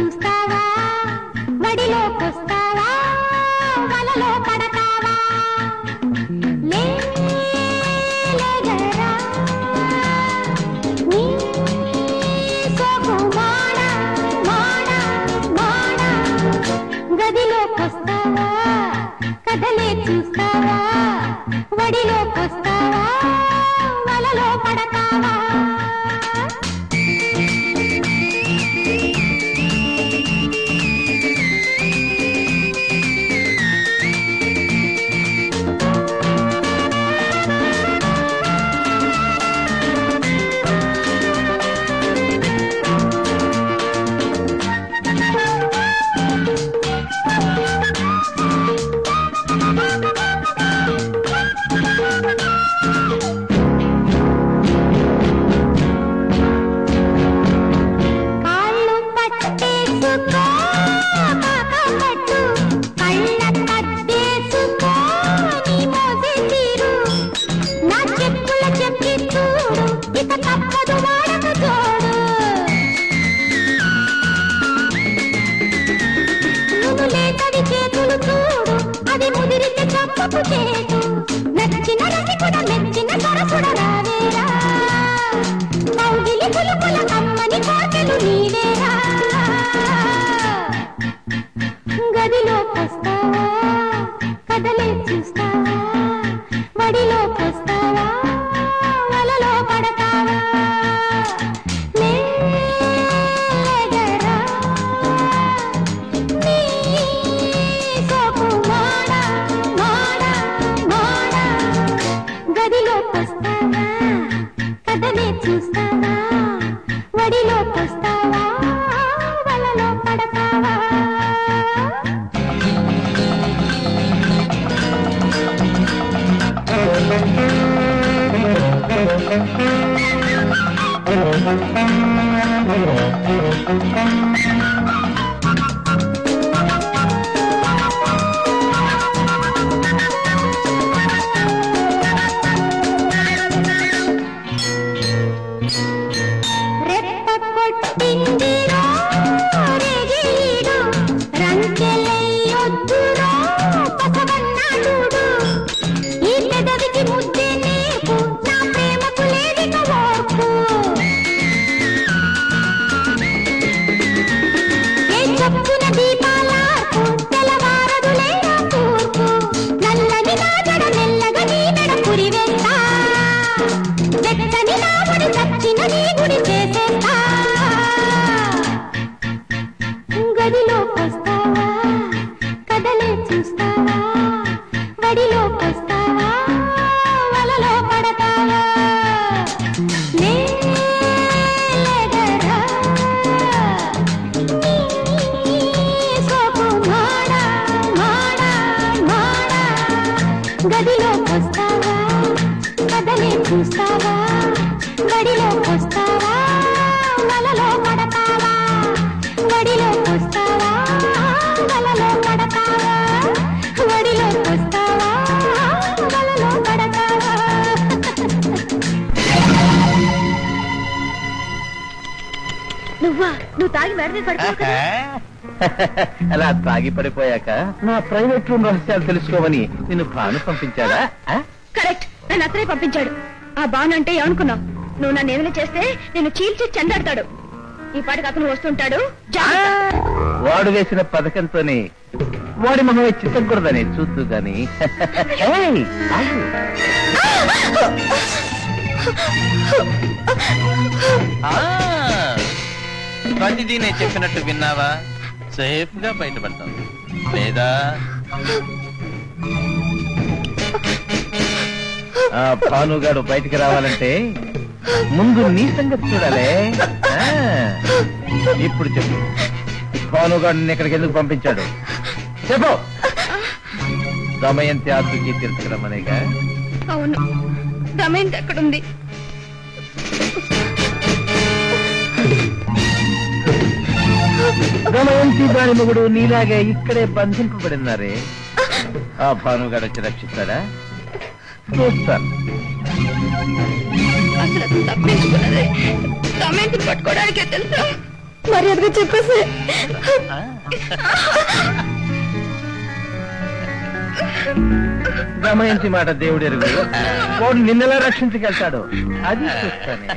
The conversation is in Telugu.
చూస్తావా వడిలోకొస్తావా వలలో పడతావా లేగరా నీ సోకు మాడ మాడ మాడ గదిలోకొస్తావా కదలే చూస్తావా వడిలోకొస్తావా వలలో పడతావా నచ్చిన రసికుడ మెచ్చిన సరసుడ రావేరా కౌగిలి పులుపుల అమ్మని కోటలు నీవేరా గదిలోకొస్తావా కదలే చూస్తావా వడిలోకొస్తావా వలలో పడతావా లేగరా నీ సోకు మాడ మాడ మాడ గదిలోకొస్తావా కదలే చూస్తావా వడిలోకొస్తావా వలలో పడతావా రెప్ప కొట్టిందిరా రెగిడు రంకెలయ్యొద్దురా పసవన్నా చూడు ఈ పెదవికి ముద్దే నీకు నా ప్రేమకు లేదిక ఓర్పు ఏ చప్పున దీపాలార్పు తెల్లవారదులేరా తూర్పు నల్లని నా జడ మెల్లగా నీ మెడ పురివేస్తా వెచ్చని నా ముడి చచ్చిన నీ గుడి చేసేస్తా గదిలోకొస్తావా కదలే చూస్తావా వడిలోకొస్తావా వలలో పడతావా లేగరా నీ సోకు మాడ మాడ మాడ గదిలోకొస్తావా కదలే చూస్తావా వడిలోకొస్తావా వలలో పడతావా వడిలోకొస్తావా వలలో పడతావా వడిలోకొస్తావా వలలో పడతావా నువ్వు తాగి వెంటనే పడిపోయి అలా తాగి పడిపోయాక నా ప్రైవేట్ రూమ్ రహస్యాలు తెలుసుకోవని నిన్ను భాను పంపించాడా? కరెక్ట్, నన్ను అతనే పంపించాడు. ఆ బాను అంటే ఏమనుకున్నావు? నువ్వు నన్ను ఏమైనా చేస్తే నేను చీల్చి చెండాడతాడు. ఈ పాటికి అతను వస్తుంటాడు. వాడు వేసిన పథకంతోనే వాడి మొహమే చిత్తకూడదని చూస్తూ గాని ప్రతిదీ నేను చెప్పినట్టు విన్నావా? సేఫ్ గా బయటపడతావు లేదా? భానుగాడు బయటికి రావాలంటే ముందు నీ సంగతి చూడాలే. ఇప్పుడు చెప్పు, భానుగాడు ఎక్కడికి ఎందుకు పంపించాడు చెప్పు. దమయంతి ఆత్మకి తీసుకురమ్మనేగా? అవును, దమయంతి ఎక్కడుంది? దమయంతి దాని మొగుడు నీలాగే ఇక్కడే బంధింపబడినారే. ఆ భానుగాడు వచ్చి రక్షిస్తాడా? చూస్తాను. అసలు తప్పించుకున్నదే దమయంతిని పట్టుకోవడానికే తెలుసా? మర్యాదగా చెప్పేసి. గమనించి మాట దేవుడు ఎరుగు. వాడు నిన్నెలా రక్షించగలుగుతాడు అది చూస్తానే.